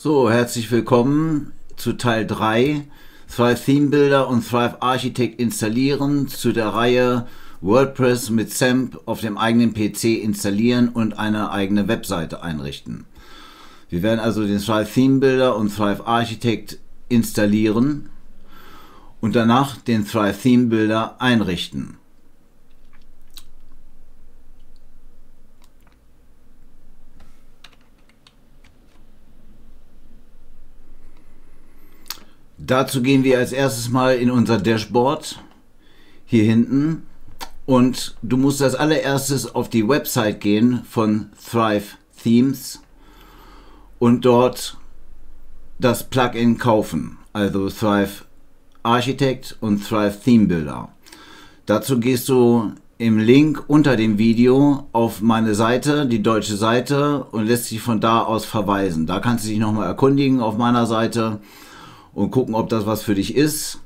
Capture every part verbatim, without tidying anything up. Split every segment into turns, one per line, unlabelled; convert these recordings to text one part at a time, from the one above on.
So, herzlich willkommen zu Teil drei, Thrive Theme Builder und Thrive Architect installieren, zu der Reihe WordPress mit XAMPP auf dem eigenen P C installieren und eine eigene Webseite einrichten. Wir werden also den Thrive Theme Builder und Thrive Architect installieren und danach den Thrive Theme Builder einrichten. Dazu gehen wir als erstes mal in unser Dashboard hier hinten und du musst als allererstes auf die Website gehen von Thrive Themes und dort das Plugin kaufen, also Thrive Architect und Thrive Theme Builder. Dazu gehst du im Link unter dem Video auf meine Seite, die deutsche Seite, und lässt dich von da aus verweisen. Da kannst du dich nochmal erkundigen auf meiner Seite und gucken, ob das was für dich ist.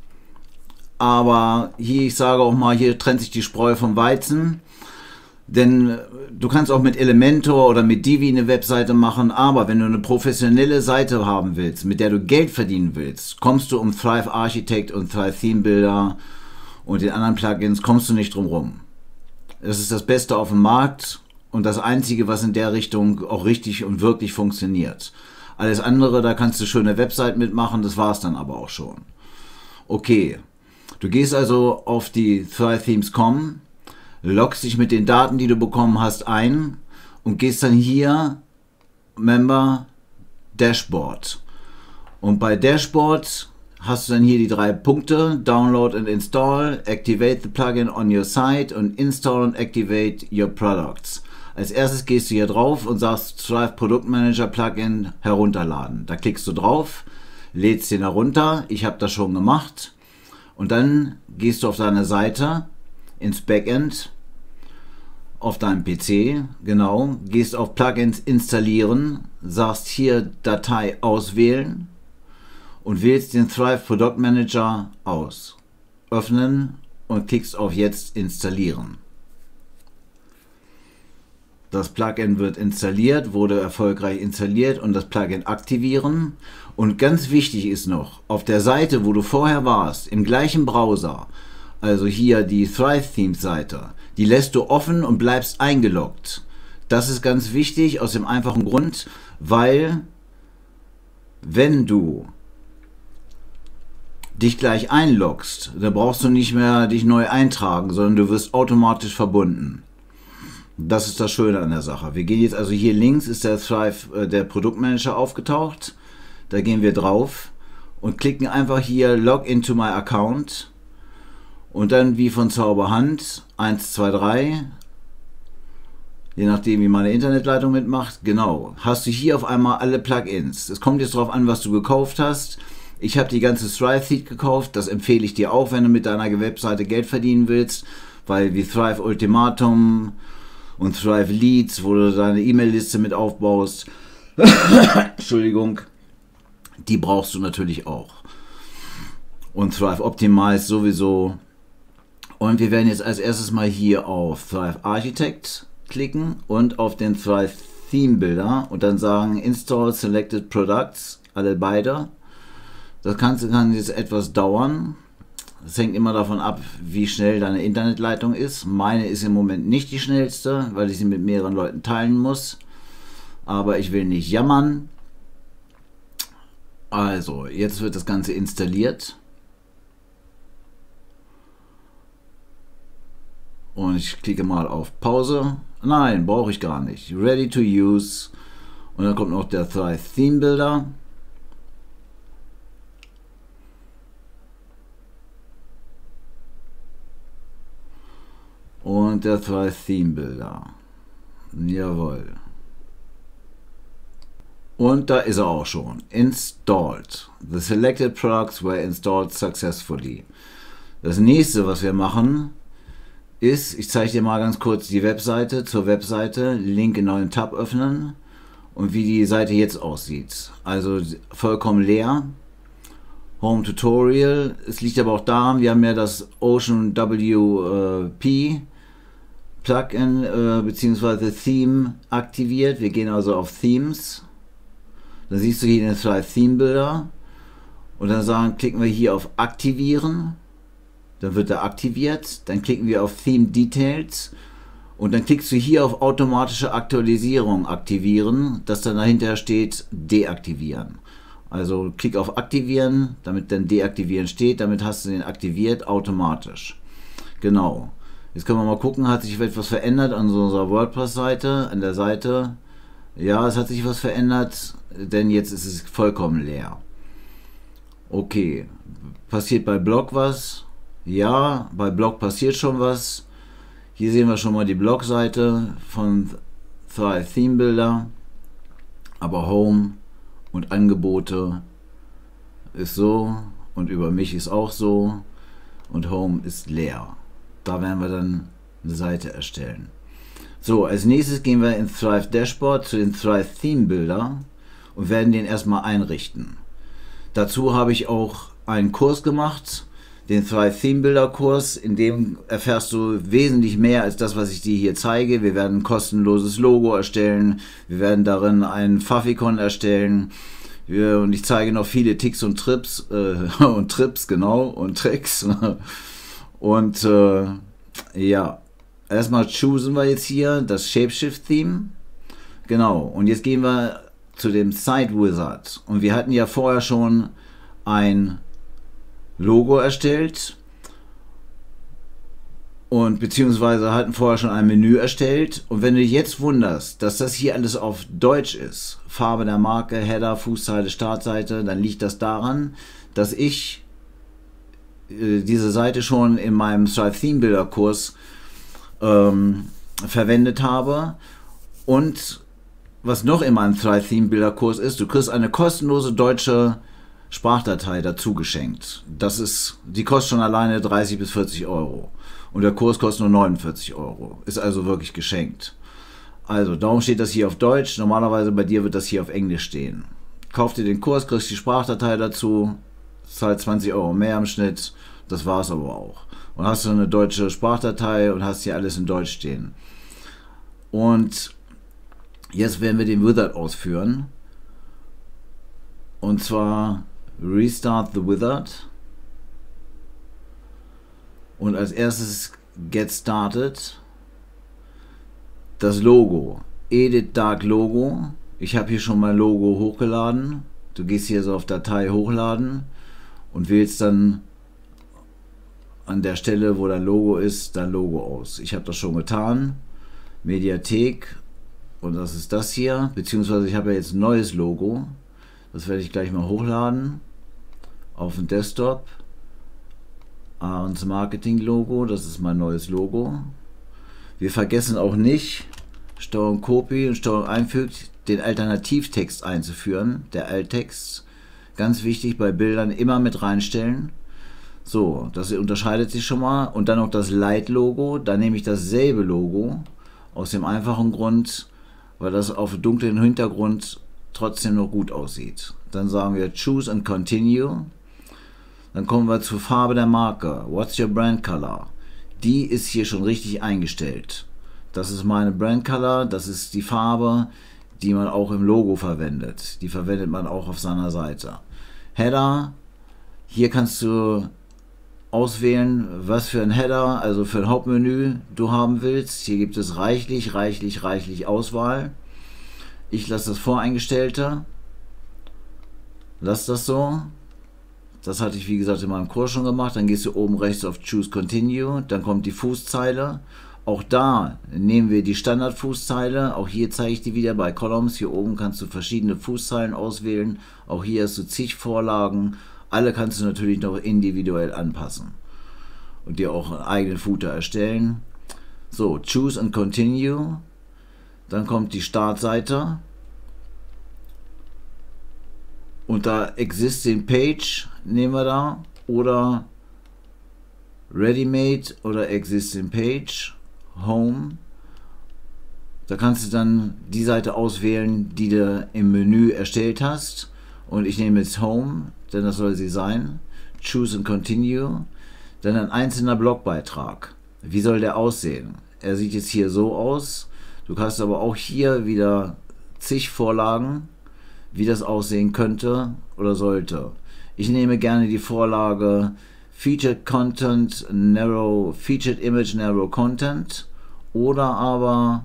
Aber hier, ich sage auch mal, hier trennt sich die Spreu vom Weizen. Denn du kannst auch mit Elementor oder mit Divi eine Webseite machen, aber wenn du eine professionelle Seite haben willst, mit der du Geld verdienen willst, kommst du um Thrive Architect und Thrive Theme Builder und den anderen Plugins, kommst du nicht drum rum. Das ist das Beste auf dem Markt und das Einzige, was in der Richtung auch richtig und wirklich funktioniert. Alles andere, da kannst du schöne Website mitmachen, das war es dann aber auch schon. Okay, du gehst also auf die Thrive Themes Punkt com, loggst dich mit den Daten, die du bekommen hast, ein und gehst dann hier Member Dashboard. Und bei Dashboard hast du dann hier die drei Punkte, Download and Install, Activate the Plugin on your site und Install and Activate your Products. Als erstes gehst du hier drauf und sagst Thrive Product Manager Plugin herunterladen. Da klickst du drauf, lädst den herunter. Ich habe das schon gemacht. Und dann gehst du auf deine Seite, ins Backend, auf deinem P C, genau, gehst auf Plugins installieren, sagst hier Datei auswählen und wählst den Thrive Product Manager aus. Öffnen und klickst auf Jetzt installieren. Das Plugin wird installiert, wurde erfolgreich installiert und das Plugin aktivieren. Und ganz wichtig ist noch, auf der Seite, wo du vorher warst, im gleichen Browser, also hier die Thrive Themes Seite, die lässt du offen und bleibst eingeloggt. Das ist ganz wichtig aus dem einfachen Grund, weil wenn du dich gleich einloggst, dann brauchst du nicht mehr dich neu eintragen, sondern du wirst automatisch verbunden. Das ist das Schöne an der Sache. Wir gehen jetzt also hier links, ist der Thrive, äh, der Produktmanager aufgetaucht. Da gehen wir drauf und klicken einfach hier Log into my Account und dann wie von Zauberhand eins, zwei, drei, je nachdem wie meine Internetleitung mitmacht, genau, hast du hier auf einmal alle Plugins. Es kommt jetzt darauf an, was du gekauft hast. Ich habe die ganze Thrive Suite gekauft, das empfehle ich dir auch, wenn du mit deiner Webseite Geld verdienen willst, weil wie Thrive Ultimatum und Thrive Leads, wo du deine E-Mail-Liste mit aufbaust, Entschuldigung, die brauchst du natürlich auch. Und Thrive Optimize sowieso. Und wir werden jetzt als erstes mal hier auf Thrive Architect klicken und auf den Thrive Theme Builder und dann sagen Install Selected Products, alle beide. Das kann, kann jetzt etwas dauern. Das hängt immer davon ab, wie schnell deine Internetleitung ist. Meine ist im Moment nicht die schnellste, weil ich sie mit mehreren Leuten teilen muss. Aber ich will nicht jammern. Also, jetzt wird das Ganze installiert. Und ich klicke mal auf Pause. Nein, brauche ich gar nicht. Ready to use. Und dann kommt noch der Thrive Theme Builder. Und der Thrive Theme Builder. Jawohl. Und da ist er auch schon. Installed. The selected products were installed successfully. Das nächste, was wir machen, ist, ich zeige dir mal ganz kurz die Webseite zur Webseite. Link in neuen Tab öffnen. Und wie die Seite jetzt aussieht. Also vollkommen leer. Home Tutorial. Es liegt aber auch daran, wir haben ja das Ocean W P Plugin äh, bzw. Theme aktiviert. Wir gehen also auf Themes. Dann siehst du hier den Thrive Theme Builder und dann sagen, klicken wir hier auf Aktivieren. Dann wird er aktiviert. Dann klicken wir auf Theme Details und dann klickst du hier auf automatische Aktualisierung aktivieren, dass dann dahinter steht deaktivieren. Also klick auf Aktivieren, damit dann Deaktivieren steht, damit hast du den aktiviert automatisch. Genau. Jetzt können wir mal gucken, hat sich etwas verändert an unserer WordPress-Seite, an der Seite. Ja, es hat sich was verändert, denn jetzt ist es vollkommen leer. Okay, passiert bei Blog was? Ja, bei Blog passiert schon was. Hier sehen wir schon mal die Blogseite von Thrive Theme Builder, aber Home und Angebote ist so und über mich ist auch so und Home ist leer. Da werden wir dann eine Seite erstellen. So, als nächstes gehen wir in Thrive Dashboard zu den Thrive Theme Builder und werden den erstmal einrichten. Dazu habe ich auch einen Kurs gemacht, den Thrive Theme Builder Kurs, in dem erfährst du wesentlich mehr als das, was ich dir hier zeige. Wir werden ein kostenloses Logo erstellen, wir werden darin einen Favicon erstellen wir, und ich zeige noch viele Ticks und Trips äh, und Trips, genau, und Tricks. Und äh, ja, erstmal choosen wir jetzt hier das Shapeshift Theme. Genau, und jetzt gehen wir zu dem Site Wizard. Und wir hatten ja vorher schon ein Logo erstellt und beziehungsweise hatten vorher schon ein Menü erstellt. Und wenn du dich jetzt wunderst, dass das hier alles auf Deutsch ist, Farbe der Marke, Header, Fußseite, Startseite, dann liegt das daran, dass ich äh, diese Seite schon in meinem Thrive Theme Builder Kurs ähm, verwendet habe. Und was noch in meinem Thrive Theme Builder Kurs ist, du kriegst eine kostenlose deutsche Sprachdatei dazu geschenkt. Das ist, die kostet schon alleine dreißig bis vierzig Euro. Und der Kurs kostet nur neunundvierzig Euro. Ist also wirklich geschenkt. Also, darum steht das hier auf Deutsch. Normalerweise bei dir wird das hier auf Englisch stehen. Kauf dir den Kurs, kriegst die Sprachdatei dazu, zahlt zwanzig Euro mehr im Schnitt. Das war's aber auch. Und hast du eine deutsche Sprachdatei und hast hier alles in Deutsch stehen. Und jetzt werden wir den Wizard ausführen. Und zwar Restart the Wizard. Und als erstes Get Started. Das Logo. Edit Dark Logo. Ich habe hier schon mein Logo hochgeladen. Du gehst hier so auf Datei hochladen und wählst dann an der Stelle, wo dein Logo ist, dein Logo aus. Ich habe das schon getan. Mediathek. Und das ist das hier. Beziehungsweise ich habe ja jetzt ein neues Logo. Das werde ich gleich mal hochladen auf den Desktop. Ahrens Marketing Logo, das ist mein neues Logo. Wir vergessen auch nicht, Steuerung Copy und Steuerung einfügt, den Alternativtext einzuführen, der Alttext. Ganz wichtig bei Bildern immer mit reinstellen. So, das unterscheidet sich schon mal. Und dann noch das Light-Logo, da nehme ich dasselbe Logo, aus dem einfachen Grund, weil das auf dunklen Hintergrund trotzdem noch gut aussieht. Dann sagen wir Choose and Continue. Dann kommen wir zur Farbe der Marke. What's your brand color? Die ist hier schon richtig eingestellt. Das ist meine Brand Color, das ist die Farbe, die man auch im Logo verwendet. Die verwendet man auch auf seiner Seite. Header, hier kannst du auswählen, was für ein Header, also für ein Hauptmenü du haben willst. Hier gibt es reichlich, reichlich, reichlich Auswahl. Ich lasse das Voreingestellte. Lass das so. Das hatte ich wie gesagt in meinem Kurs schon gemacht. Dann gehst du oben rechts auf Choose Continue. Dann kommt die Fußzeile. Auch da nehmen wir die Standard-Fußzeile. Auch hier zeige ich die wieder bei Columns. Hier oben kannst du verschiedene Fußzeilen auswählen. Auch hier hast du zig Vorlagen. Alle kannst du natürlich noch individuell anpassen. Und dir auch einen eigenen Footer erstellen. So, Choose and Continue. Dann kommt die Startseite. Und da Existing Page nehmen wir da. Oder Ready-Made oder Existing Page. Home. Da kannst du dann die Seite auswählen, die du im Menü erstellt hast. Und ich nehme jetzt Home, denn das soll sie sein. Choose and Continue. Dann ein einzelner Blogbeitrag. Wie soll der aussehen? Er sieht jetzt hier so aus. Du hast aber auch hier wieder zig Vorlagen. wie das aussehen könnte oder sollte. Ich nehme gerne die Vorlage Featured Content, Narrow, Featured Image, Narrow Content oder aber,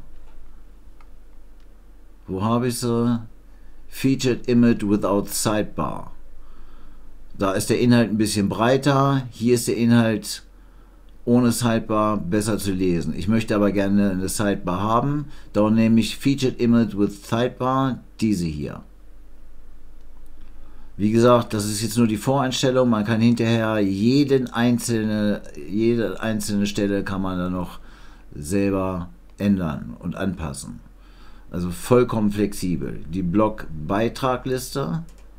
wo habe ich sie? Featured Image Without Sidebar. Da ist der Inhalt ein bisschen breiter, hier ist der Inhalt ohne Sidebar besser zu lesen. Ich möchte aber gerne eine Sidebar haben, darum nehme ich Featured Image with Sidebar, diese hier. Wie gesagt, das ist jetzt nur die Voreinstellung, man kann hinterher jeden einzelne, jede einzelne Stelle kann man dann noch selber ändern und anpassen. Also vollkommen flexibel. Die Blog-Beitragliste,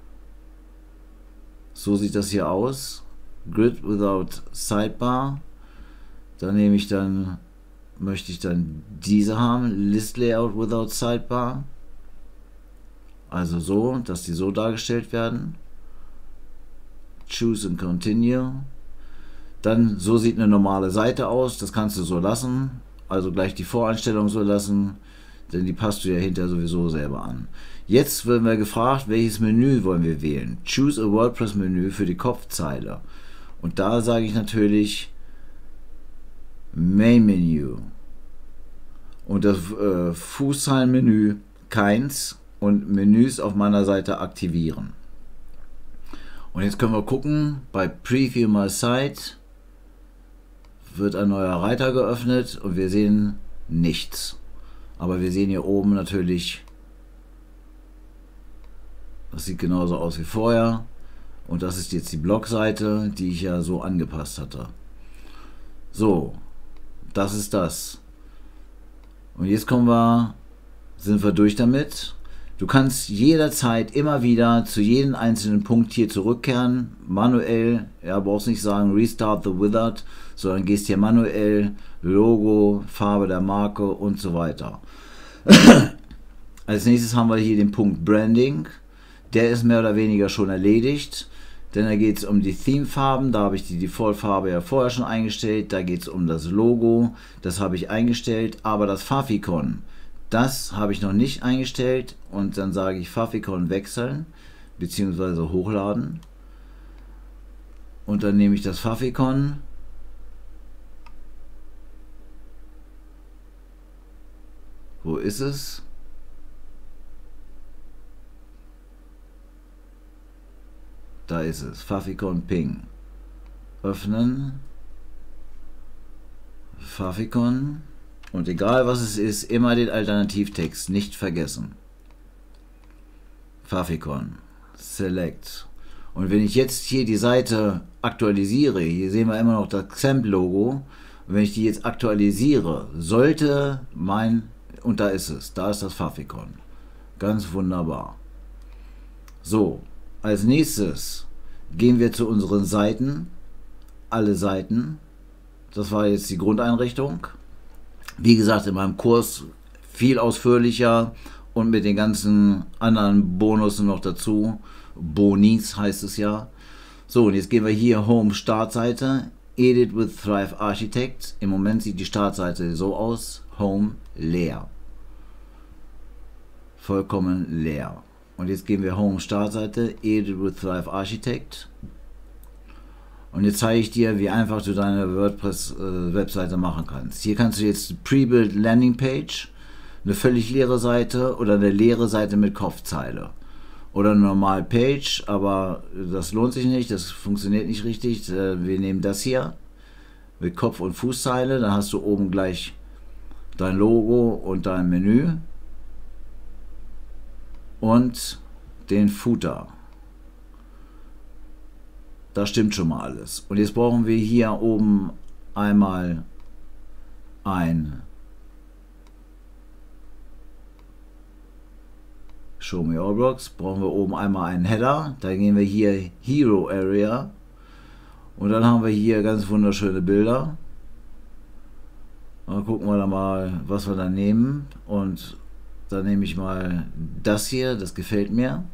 so sieht das hier aus. Grid without Sidebar. Da nehme ich dann, möchte ich dann diese haben, List Layout without Sidebar. Also so, dass die so dargestellt werden. Choose and Continue. Dann, so sieht eine normale Seite aus, das kannst du so lassen. Also gleich die Voreinstellung so lassen, denn die passt du ja hinterher sowieso selber an. Jetzt werden wir gefragt, welches Menü wollen wir wählen. Choose a WordPress Menü für die Kopfzeile. Und da sage ich natürlich Main Menu. Und das äh, Fußzeilenmenü keins. Und Menüs auf meiner Seite aktivieren. Und jetzt können wir gucken, bei Preview My Site wird ein neuer Reiter geöffnet und wir sehen nichts. Aber wir sehen hier oben natürlich, das sieht genauso aus wie vorher. Und das ist jetzt die Blogseite, die ich ja so angepasst hatte. So, das ist das. Und jetzt kommen wir, sind wir durch damit. Du kannst jederzeit immer wieder zu jedem einzelnen Punkt hier zurückkehren, manuell, ja, brauchst nicht sagen Restart the Wizard, sondern gehst hier manuell, Logo, Farbe der Marke und so weiter. Als nächstes haben wir hier den Punkt Branding, der ist mehr oder weniger schon erledigt, denn da geht es um die Theme-Farben, da habe ich die Default-Farbe ja vorher schon eingestellt, da geht es um das Logo, das habe ich eingestellt, aber das Favicon, das habe ich noch nicht eingestellt und dann sage ich Favicon wechseln bzw. hochladen und dann nehme ich das Favicon, wo ist es? Da ist es, Favicon Ping, öffnen, Favicon. Und egal was es ist, immer den Alternativtext nicht vergessen. Favicon. Select. Und wenn ich jetzt hier die Seite aktualisiere, hier sehen wir immer noch das Xampp-Logo, und wenn ich die jetzt aktualisiere, sollte mein, und da ist es, da ist das Favicon. Ganz wunderbar. So, als nächstes gehen wir zu unseren Seiten. Alle Seiten. Das war jetzt die Grundeinrichtung. Wie gesagt, in meinem Kurs viel ausführlicher und mit den ganzen anderen Bonussen noch dazu. Bonis heißt es ja. So, und jetzt gehen wir hier Home Startseite, Edit with Thrive Architect. Im Moment sieht die Startseite so aus, Home leer. Vollkommen leer. Und jetzt gehen wir Home Startseite, Edit with Thrive Architect. Und jetzt zeige ich dir, wie einfach du deine WordPress-Webseite äh, machen kannst. Hier kannst du jetzt Pre-Build Landing Page, eine völlig leere Seite oder eine leere Seite mit Kopfzeile. Oder eine normale Page, aber das lohnt sich nicht, das funktioniert nicht richtig. Wir nehmen das hier mit Kopf- und Fußzeile, dann hast du oben gleich dein Logo und dein Menü und den Footer. Da stimmt schon mal alles. Und jetzt brauchen wir hier oben einmal ein Show Me All Blocks. Brauchen wir oben einmal einen Header. Da gehen wir hier Hero Area. Und dann haben wir hier ganz wunderschöne Bilder. Dann gucken wir da mal, was wir da nehmen. Und dann nehme ich mal das hier. Das gefällt mir.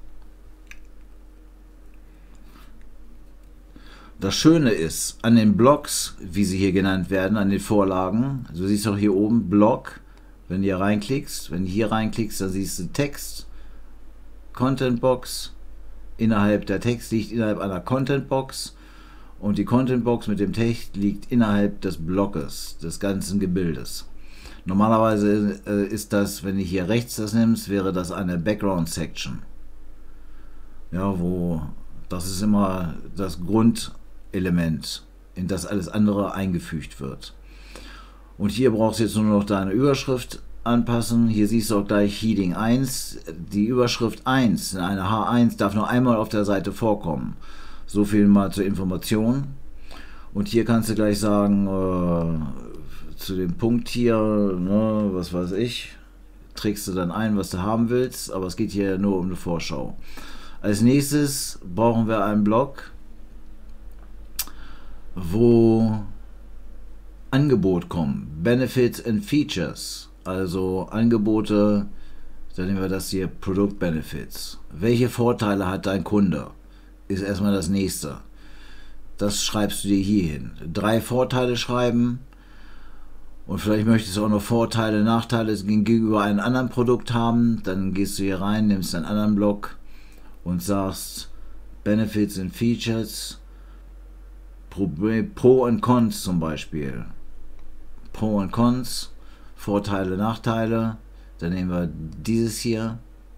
Das Schöne ist, an den Blogs, wie sie hier genannt werden, an den Vorlagen, du siehst auch hier oben Blog, wenn du hier reinklickst, wenn du hier reinklickst, dann siehst du Text, Content Box. Innerhalb der Text liegt innerhalb einer Content Box und die Content Box mit dem Text liegt innerhalb des Blockes, des ganzen Gebildes. Normalerweise äh, ist das, wenn du hier rechts das nimmst, wäre das eine Background Section. Ja, wo das ist immer das Grundelement, in das alles andere eingefügt wird. Und hier brauchst du jetzt nur noch deine Überschrift anpassen. Hier siehst du auch gleich Heading eins. Die Überschrift eins, eine H eins, darf nur einmal auf der Seite vorkommen. So viel mal zur Information. Und hier kannst du gleich sagen, äh, zu dem Punkt hier, ne, was weiß ich, trägst du dann ein, was du haben willst, aber es geht hier nur um eine Vorschau. Als nächstes brauchen wir einen Block, wo Angebot kommt, Benefits and Features. Also Angebote, dann nehmen wir das hier, Product Benefits. Welche Vorteile hat dein Kunde? Ist erstmal das nächste. Das schreibst du dir hier hin. Drei Vorteile schreiben und vielleicht möchtest du auch noch Vorteile, Nachteile gegenüber einem anderen Produkt haben. Dann gehst du hier rein, nimmst einen anderen Block und sagst Benefits and Features, Pro, Pro und Cons zum Beispiel. Pro und Cons. Vorteile, Nachteile, dann nehmen wir dieses hier,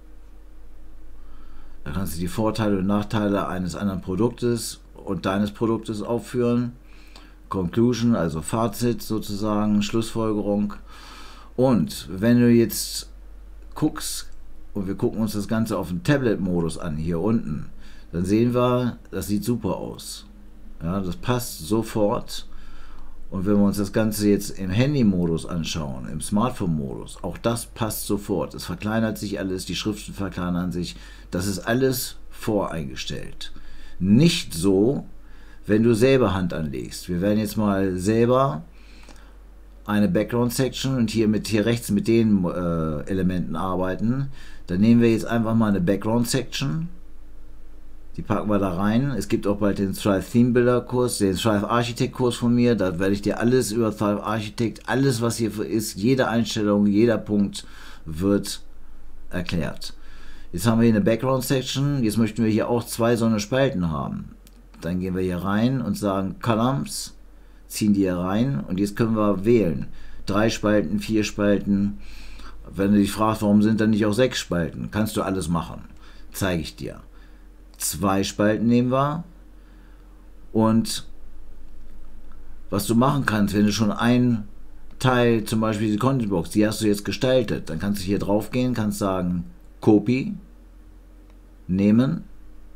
da kannst du die Vorteile und Nachteile eines anderen Produktes und deines Produktes aufführen, Conclusion, also Fazit sozusagen, Schlussfolgerung. Und wenn du jetzt guckst, und wir gucken uns das Ganze auf dem Tablet-Modus an, hier unten, dann sehen wir, das sieht super aus. Ja, das passt sofort. Und wenn wir uns das Ganze jetzt im Handy-Modus anschauen, im Smartphone-Modus, auch das passt sofort. Es verkleinert sich alles, die Schriften verkleinern sich. Das ist alles voreingestellt. Nicht so, wenn du selber Hand anlegst. Wir werden jetzt mal selber eine Background-Section und hier, mit, hier rechts mit den äh, Elementen arbeiten. Dann nehmen wir jetzt einfach mal eine Background-Section. Die packen wir da rein. Es gibt auch bald den Thrive Theme Builder Kurs, den Thrive Architect Kurs von mir. Da werde ich dir alles über Thrive Architect, alles was hier ist, jede Einstellung, jeder Punkt wird erklärt. Jetzt haben wir hier eine Background Section. Jetzt möchten wir hier auch zwei so eine Spalten haben. Dann gehen wir hier rein und sagen Columns, ziehen die hier rein und jetzt können wir wählen. Drei Spalten, vier Spalten. Wenn du dich fragst, warum sind dann nicht auch sechs Spalten, kannst du alles machen. Zeige ich dir. Zwei Spalten nehmen wir und was du machen kannst, wenn du schon ein Teil, zum Beispiel die Content Box, die hast du jetzt gestaltet, dann kannst du hier drauf gehen, kannst sagen Copy, nehmen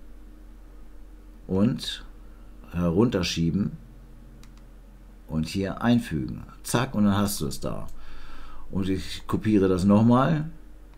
und herunterschieben und hier einfügen. Zack, und dann hast du es da. Und ich kopiere das nochmal.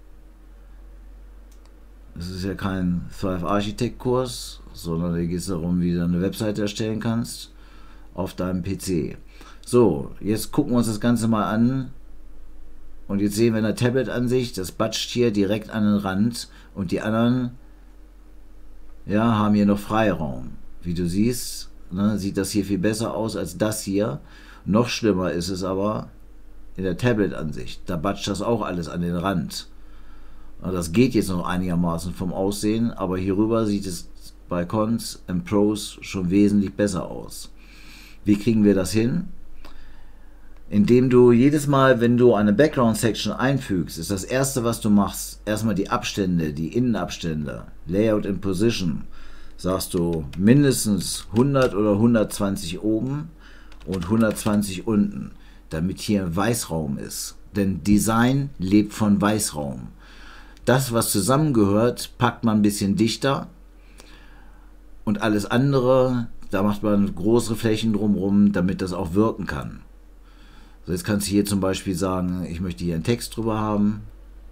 Es ist ja kein Thrive Architect Kurs, sondern da geht es darum, wie du eine Webseite erstellen kannst auf deinem P C. So, jetzt gucken wir uns das Ganze mal an. Und jetzt sehen wir in der Tablet-Ansicht, das batscht hier direkt an den Rand und die anderen, ja, haben hier noch Freiraum. Wie du siehst, ne, sieht das hier viel besser aus als das hier. Noch schlimmer ist es aber in der Tablet-Ansicht. Da batscht das auch alles an den Rand. Das geht jetzt noch einigermaßen vom Aussehen, aber hierüber sieht es bei Cons und Pros schon wesentlich besser aus. Wie kriegen wir das hin? Indem du jedes Mal, wenn du eine Background-Section einfügst, ist das erste, was du machst, erstmal die Abstände, die Innenabstände, Layout and Position, sagst du mindestens hundert oder hundertzwanzig oben und hundertzwanzig unten, damit hier Weißraum ist. Denn Design lebt von Weißraum. Das, was zusammengehört, packt man ein bisschen dichter und alles andere, da macht man größere Flächen drumherum, damit das auch wirken kann. So, jetzt kannst du hier zum Beispiel sagen, ich möchte hier einen Text drüber haben.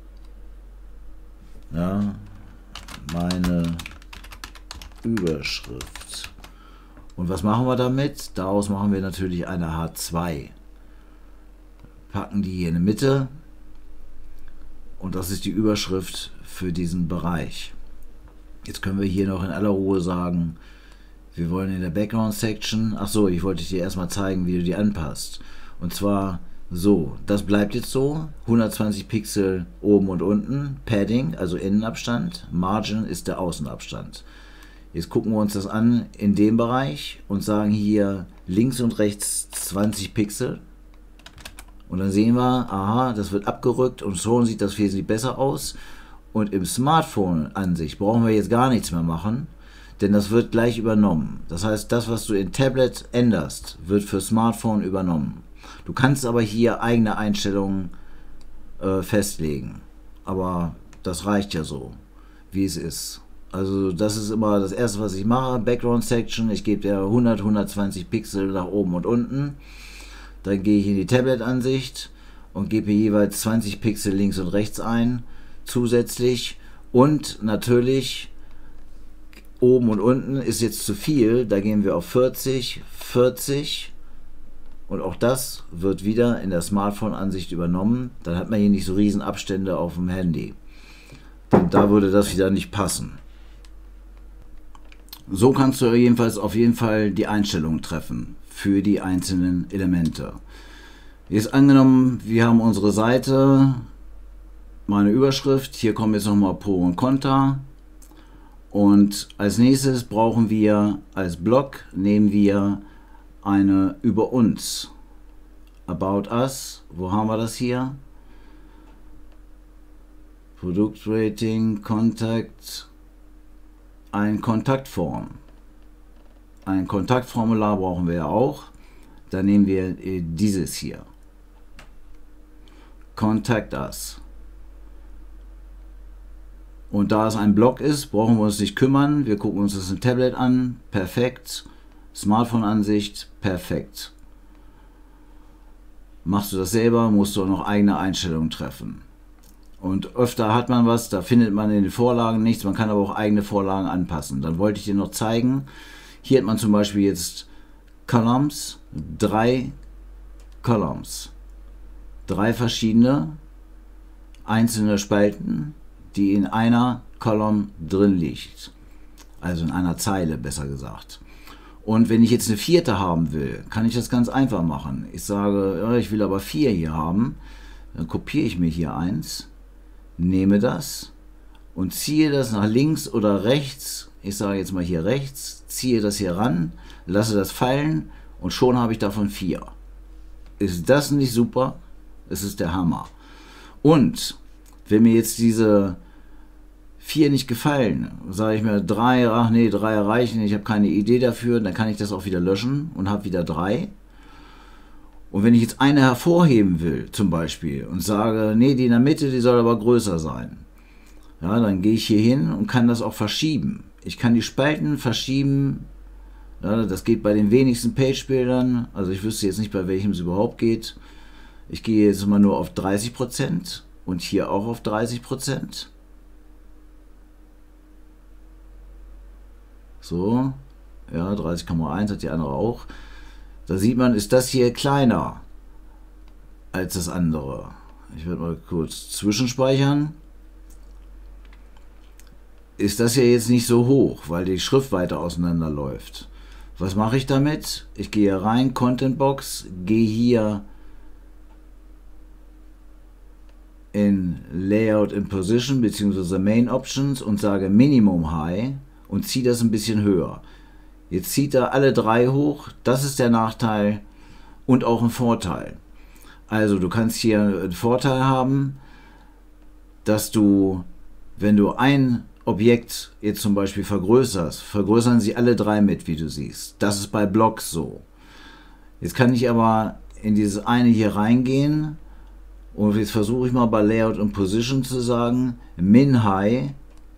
Ja, meine Überschrift. Und was machen wir damit? Daraus machen wir natürlich eine H zwei. Packen die hier in die Mitte. Und das ist die Überschrift für diesen Bereich. Jetzt können wir hier noch in aller Ruhe sagen, wir wollen in der Background Section, ach so, ich wollte dir erstmal zeigen, wie du die anpasst. Und zwar So, das bleibt jetzt so. hundertzwanzig Pixel oben und unten. Padding, also Innenabstand. Margin ist der Außenabstand. Jetzt gucken wir uns das an in dem Bereich und sagen hier links und rechts zwanzig Pixel. Und dann sehen wir, aha, das wird abgerückt und schon sieht das wesentlich besser aus. Und im Smartphone-Ansicht brauchen wir jetzt gar nichts mehr machen, denn das wird gleich übernommen. Das heißt, das, was du in Tablet änderst, wird für Smartphone übernommen. Du kannst aber hier eigene Einstellungen äh, festlegen. Aber das reicht ja so, wie es ist. Also das ist immer das erste, was ich mache. Background Section, ich gebe der hundert, hundertzwanzig Pixel nach oben und unten. Dann gehe ich in die Tablet-Ansicht und gebe jeweils zwanzig Pixel links und rechts ein, zusätzlich. Und natürlich oben und unten ist jetzt zu viel, da gehen wir auf vierzig, vierzig. Und auch das wird wieder in der Smartphone-Ansicht übernommen. Dann hat man hier nicht so riesen Abstände auf dem Handy. Und da würde das wieder nicht passen. So kannst du jedenfalls auf jeden Fall die Einstellungen treffen für die einzelnen Elemente. Jetzt angenommen, wir haben unsere Seite, meine Überschrift, hier kommen jetzt nochmal Pro und Contra. Und als nächstes brauchen wir als Block, nehmen wir eine über uns. About Us, wo haben wir das hier? Produktrating, Kontakt, ein Kontaktform. Ein Kontaktformular brauchen wir ja auch. Dann nehmen wir dieses hier. Contact Us. Und da es ein Block ist, brauchen wir uns nicht kümmern. Wir gucken uns das im Tablet an. Perfekt. Smartphone-Ansicht. Perfekt. Machst du das selber, musst du auch noch eigene Einstellungen treffen. Und öfter hat man was, da findet man in den Vorlagen nichts. Man kann aber auch eigene Vorlagen anpassen. Dann wollte ich dir noch zeigen. Hier hat man zum Beispiel jetzt Columns. Drei Columns. Drei verschiedene einzelne Spalten, die in einer Column drin liegt. Also in einer Zeile, besser gesagt. Und wenn ich jetzt eine vierte haben will, kann ich das ganz einfach machen. Ich sage, ja, ich will aber vier hier haben. Dann kopiere ich mir hier eins, nehme das und ziehe das nach links oder rechts. Ich sage jetzt mal hier rechts, ziehe das hier ran, lasse das fallen und schon habe ich davon vier. Ist das nicht super? Es ist der Hammer. Und wenn mir jetzt diese vier nicht gefallen, sage ich mir drei, ach nee, drei reichen, ich habe keine Idee dafür, dann kann ich das auch wieder löschen und habe wieder drei. Und wenn ich jetzt eine hervorheben will, zum Beispiel, und sage, nee, die in der Mitte, die soll aber größer sein, ja, dann gehe ich hier hin und kann das auch verschieben. Ich kann die Spalten verschieben, ja, das geht bei den wenigsten Page-Bildern, also ich wüsste jetzt nicht, bei welchem es überhaupt geht. Ich gehe jetzt mal nur auf dreißig Prozent und hier auch auf dreißig Prozent. So, ja, dreißig Komma eins hat die andere auch. Da sieht man, ist das hier kleiner als das andere. Ich werde mal kurz zwischenspeichern. Ist das ja jetzt nicht so hoch, weil die Schrift weiter auseinander läuft. Was mache ich damit? Ich gehe rein, Content Box, gehe hier in Layout in Position bzw. Main Options und sage Minimum High und ziehe das ein bisschen höher. Jetzt zieht er alle drei hoch, das ist der Nachteil und auch ein Vorteil. Also du kannst hier einen Vorteil haben, dass du, wenn du ein Objekt jetzt zum Beispiel vergrößerst, vergrößern sie alle drei mit, wie du siehst. Das ist bei Blocks so. Jetzt kann ich aber in dieses eine hier reingehen und jetzt versuche ich mal bei Layout und Position zu sagen, Min High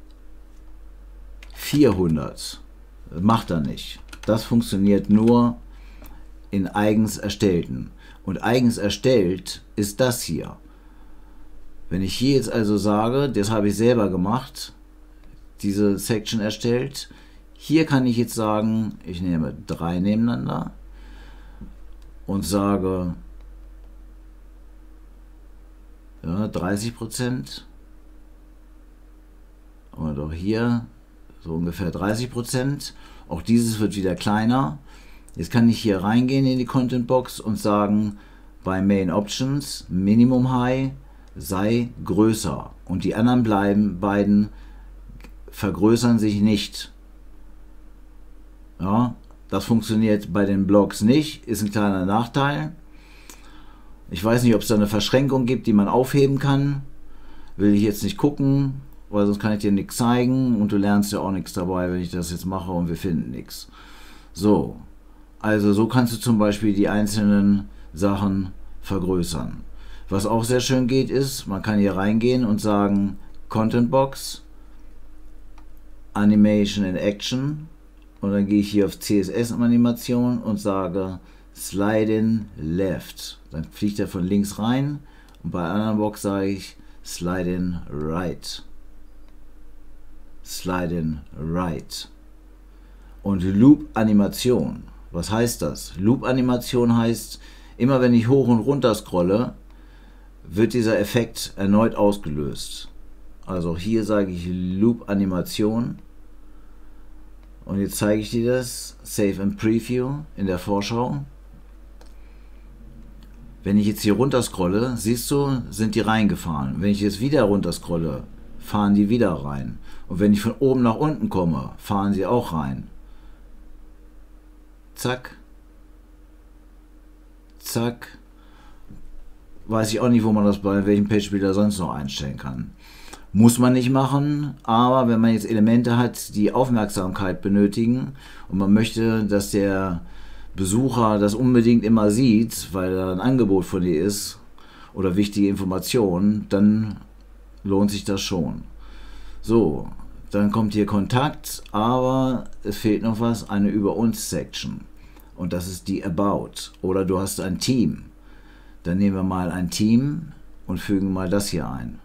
vierhundert. Macht er nicht. Das funktioniert nur in eigens erstellten. Und eigens erstellt ist das hier. Wenn ich hier jetzt also sage, das habe ich selber gemacht, diese Section erstellt, hier kann ich jetzt sagen, ich nehme drei nebeneinander und sage ja, dreißig Prozent und auch hier so ungefähr dreißig Prozent. Auch dieses wird wieder kleiner. Jetzt kann ich hier reingehen in die Content Box und sagen, bei Main Options Minimum High sei größer und die anderen bleiben beiden vergrößern sich nicht. Ja, das funktioniert bei den Blocks nicht, ist ein kleiner Nachteil. Ich weiß nicht, ob es da eine Verschränkung gibt, die man aufheben kann. Will ich jetzt nicht gucken, weil sonst kann ich dir nichts zeigen und du lernst ja auch nichts dabei, wenn ich das jetzt mache und wir finden nichts. So, also so kannst du zum Beispiel die einzelnen Sachen vergrößern. Was auch sehr schön geht ist, man kann hier reingehen und sagen Content Box, Animation in Action und dann gehe ich hier auf C S S-Animation und sage Slide in Left. Dann fliegt er von links rein und bei anderen Box sage ich Slide in Right. Slide in Right. Und Loop-Animation. Was heißt das? Loop-Animation heißt, immer wenn ich hoch und runter scrolle, wird dieser Effekt erneut ausgelöst. Also hier sage ich Loop-Animation. Und jetzt zeige ich dir das. Save and Preview in der Vorschau. Wenn ich jetzt hier runter scrolle, siehst du, sind die reingefahren. Wenn ich jetzt wieder runter scrolle, fahren die wieder rein. Und wenn ich von oben nach unten komme, fahren sie auch rein. Zack. Zack. Weiß ich auch nicht, wo man das bei welchem Page-Builder sonst noch einstellen kann. Muss man nicht machen, aber wenn man jetzt Elemente hat, die Aufmerksamkeit benötigen und man möchte, dass der Besucher das unbedingt immer sieht, weil da ein Angebot von dir ist oder wichtige Informationen, dann lohnt sich das schon. So, dann kommt hier Kontakt, aber es fehlt noch was, eine Über uns Section und das ist die About oder du hast ein Team. Dann nehmen wir mal ein Team und fügen mal das hier ein.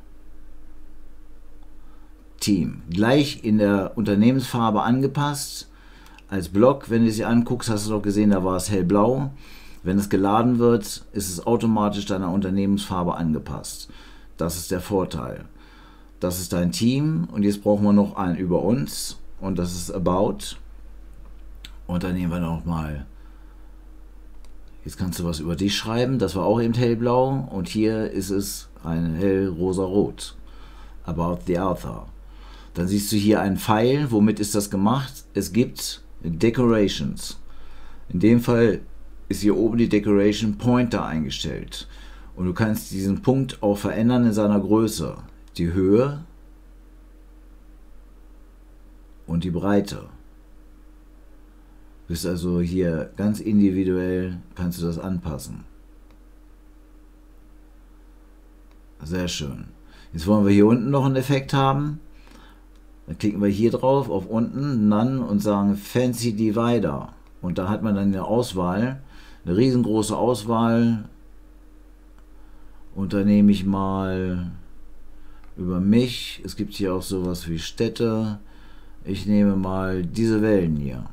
Team. Gleich in der Unternehmensfarbe angepasst. Als Block, wenn du es dir anguckst, hast du doch gesehen, da war es hellblau. Wenn es geladen wird, ist es automatisch deiner Unternehmensfarbe angepasst. Das ist der Vorteil. Das ist dein Team und jetzt brauchen wir noch ein Über uns und das ist About. Und dann nehmen wir noch mal, jetzt kannst du was über dich schreiben, das war auch eben hellblau und hier ist es ein hellrosa-rot. About the Author. Dann siehst du hier einen Pfeil, womit ist das gemacht? Es gibt Decorations. In dem Fall ist hier oben die Decoration Pointer eingestellt. Und du kannst diesen Punkt auch verändern in seiner Größe. Die Höhe und die Breite. Bist also hier ganz individuell, kannst du das anpassen. Sehr schön. Jetzt wollen wir hier unten noch einen Effekt haben. Dann klicken wir hier drauf, auf unten, None und sagen Fancy Divider. Und da hat man dann eine Auswahl, eine riesengroße Auswahl. Und da nehme ich mal über mich. Es gibt hier auch sowas wie Städte. Ich nehme mal diese Wellen hier.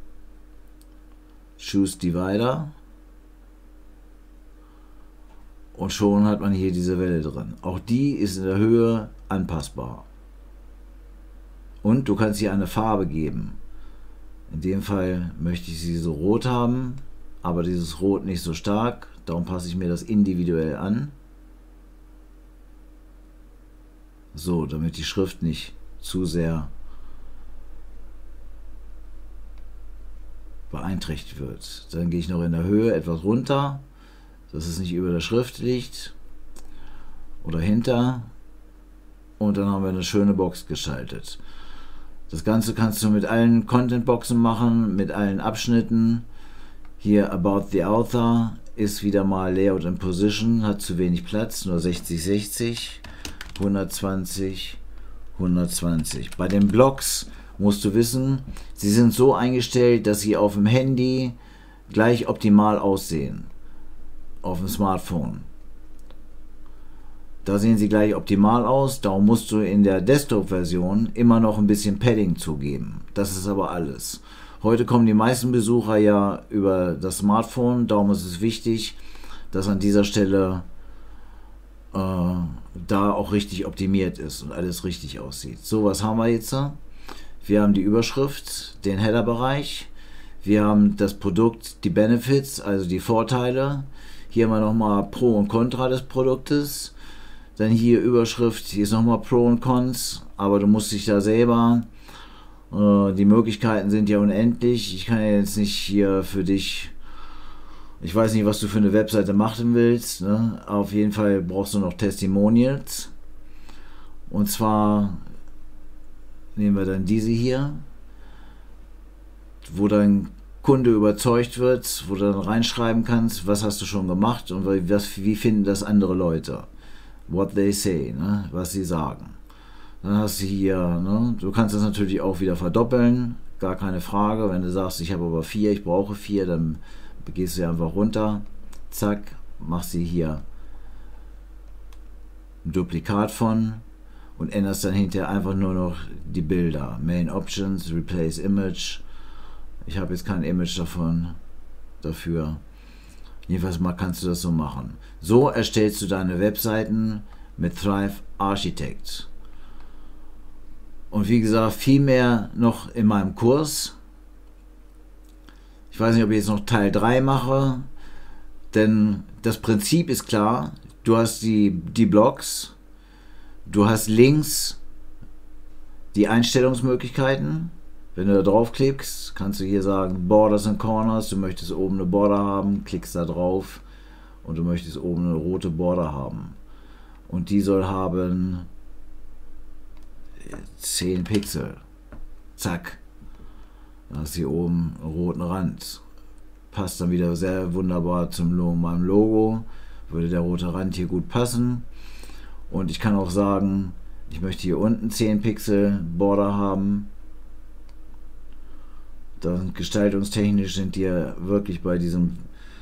Choose Divider. Und schon hat man hier diese Welle drin. Auch die ist in der Höhe anpassbar. Und du kannst hier eine Farbe geben. In dem Fall möchte ich sie so rot haben, aber dieses Rot nicht so stark. Darum passe ich mir das individuell an. So, damit die Schrift nicht zu sehr beeinträchtigt wird. Dann gehe ich noch in der Höhe etwas runter, dass es nicht über der Schrift liegt oder hinter. Und dann haben wir eine schöne Box geschaltet. Das Ganze kannst du mit allen Content-Boxen machen, mit allen Abschnitten. Hier About the Author ist wieder mal Layout and Position, hat zu wenig Platz, nur sechzig sechzig, hundertzwanzig, hundertzwanzig. Bei den Blocks musst du wissen, sie sind so eingestellt, dass sie auf dem Handy gleich optimal aussehen. Auf dem Smartphone. Da sehen sie gleich optimal aus, darum musst du in der Desktop-Version immer noch ein bisschen Padding zugeben. Das ist aber alles. Heute kommen die meisten Besucher ja über das Smartphone, darum ist es wichtig, dass an dieser Stelle äh, da auch richtig optimiert ist und alles richtig aussieht. So, was haben wir jetzt? Wir haben die Überschrift, den Header-Bereich, wir haben das Produkt, die Benefits, also die Vorteile. Hier mal nochmal Pro und Contra des Produktes. Dann hier Überschrift, hier ist nochmal Pro und Cons, aber du musst dich da selber, äh, die Möglichkeiten sind ja unendlich. Ich kann ja jetzt nicht hier für dich, ich weiß nicht, was du für eine Webseite machen willst, ne? Auf jeden Fall brauchst du noch Testimonials. Und zwar nehmen wir dann diese hier, wo dein Kunde überzeugt wird, wo du dann reinschreiben kannst, was hast du schon gemacht und was, wie finden das andere Leute. What they say, ne? Was sie sagen. Dann hast du hier, ne? Du kannst das natürlich auch wieder verdoppeln, gar keine Frage. Wenn du sagst, ich habe aber vier, ich brauche vier, dann gehst du einfach runter, zack, machst sie hier ein Duplikat von und änderst dann hinterher einfach nur noch die Bilder. Main Options, Replace Image. Ich habe jetzt kein Image davon, dafür. Jedenfalls mal kannst du das so machen. So erstellst du deine Webseiten mit Thrive Architect. Und wie gesagt, viel mehr noch in meinem Kurs. Ich weiß nicht, ob ich jetzt noch Teil drei mache, denn das Prinzip ist klar. Du hast die, die Blogs, du hast links die Einstellungsmöglichkeiten. Wenn du da draufklickst, kannst du hier sagen Borders and Corners, du möchtest oben eine Border haben, klickst da drauf und du möchtest oben eine rote Border haben. Und die soll haben zehn Pixel. Zack. Da hast du hier oben einen roten Rand. Passt dann wieder sehr wunderbar zum Logo, meinem Logo. Würde der rote Rand hier gut passen. Und ich kann auch sagen, ich möchte hier unten zehn Pixel Border haben. Dann gestaltungstechnisch sind dir wirklich bei diesem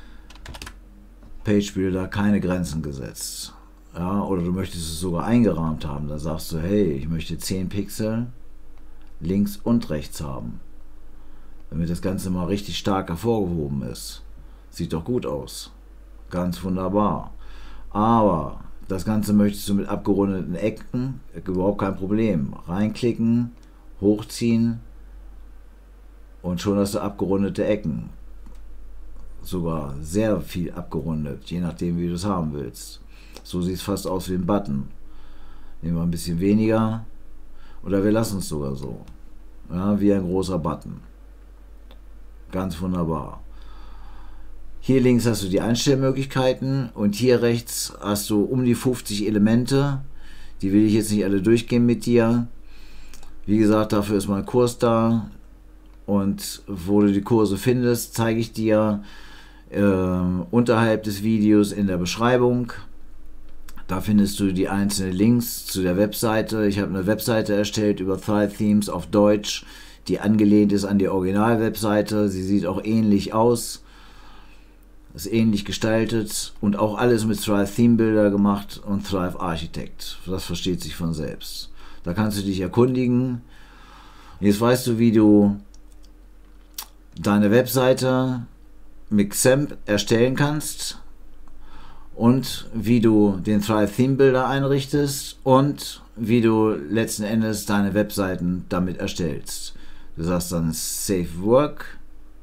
Page Builder keine Grenzen gesetzt. Ja, oder du möchtest es sogar eingerahmt haben. Da sagst du, hey, ich möchte zehn Pixel links und rechts haben. Damit das Ganze mal richtig stark hervorgehoben ist. Sieht doch gut aus. Ganz wunderbar. Aber das Ganze möchtest du mit abgerundeten Ecken, überhaupt kein Problem. Reinklicken, hochziehen und schon hast du abgerundete Ecken. Sogar sehr viel abgerundet, je nachdem wie du es haben willst. So sieht es fast aus wie ein Button. Nehmen wir ein bisschen weniger oder wir lassen es sogar so. Ja, wie ein großer Button. Ganz wunderbar. Hier links hast du die Einstellmöglichkeiten und hier rechts hast du um die fünfzig Elemente. Die will ich jetzt nicht alle durchgehen mit dir. Wie gesagt, dafür ist mein Kurs da. Und wo du die Kurse findest, zeige ich dir äh, unterhalb des Videos in der Beschreibung. Da findest du die einzelnen Links zu der Webseite. Ich habe eine Webseite erstellt über Thrive Themes auf Deutsch, die angelehnt ist an die Original-Webseite. Sie sieht auch ähnlich aus, ist ähnlich gestaltet und auch alles mit Thrive Theme Builder gemacht und Thrive Architect. Das versteht sich von selbst. Da kannst du dich erkundigen. Jetzt weißt du, wie du deine Webseite mit Xampp erstellen kannst und wie du den Thrive Theme Builder einrichtest und wie du letzten Endes deine Webseiten damit erstellst. Du sagst dann Save Work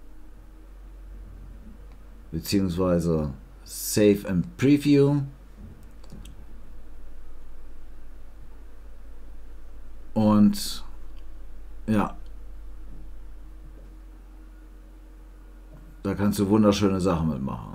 beziehungsweise Save and Preview und ja, da kannst du wunderschöne Sachen mitmachen.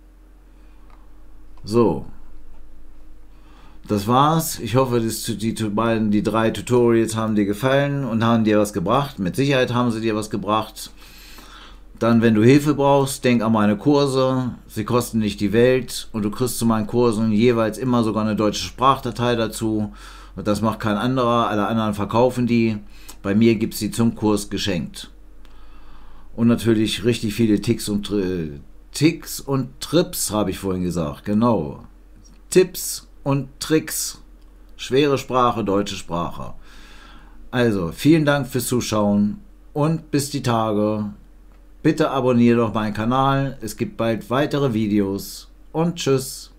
So, das war's. Ich hoffe, dass die, beiden, die drei Tutorials haben dir gefallen und haben dir was gebracht. Mit Sicherheit haben sie dir was gebracht. Dann, wenn du Hilfe brauchst, denk an meine Kurse. Sie kosten nicht die Welt und du kriegst zu meinen Kursen jeweils immer sogar eine deutsche Sprachdatei dazu. Und das macht kein anderer. Alle anderen verkaufen die. Bei mir gibt es die zum Kurs geschenkt. Und natürlich richtig viele Ticks und, äh, Ticks und Trips, habe ich vorhin gesagt. Genau. Tipps und Tricks. Schwere Sprache, deutsche Sprache. Also, vielen Dank fürs Zuschauen und bis die Tage. Bitte abonniere doch meinen Kanal. Es gibt bald weitere Videos. Und tschüss.